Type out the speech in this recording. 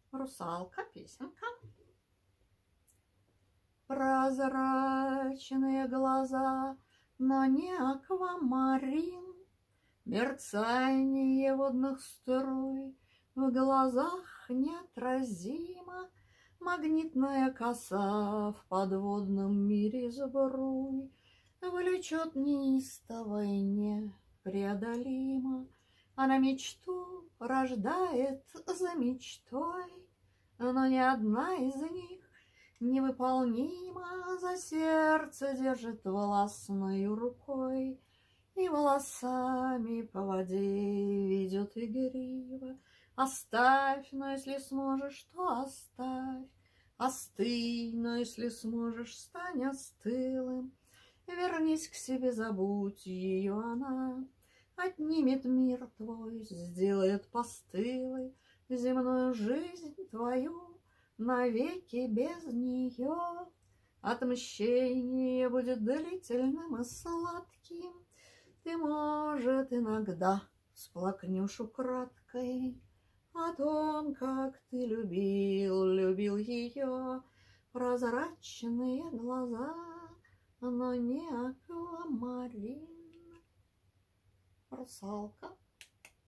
Русалка, песенка. Прозрачные глаза, но не аквамарин, мерцание водных струй в глазах неотразимо, магнитная коса в подводном мире сбруй влечет неистово и непреодолимо. Она мечту рождает за мечтой, но ни одна из них невыполнима. За сердце держит властной рукой и волосами по воде ведет игриво. Оставь, но если сможешь, то оставь. Остынь, но если сможешь, стань остылым. Вернись к себе, забудь ее она. Отнимет мир твой, сделает постылой земную жизнь твою, навеки без нее. Отмщение будет длительным и сладким. Ты, может, иногда всплакнешь украдкой о том, как ты любил ее. Прозрачные глаза, но не аквамарин. Русалка.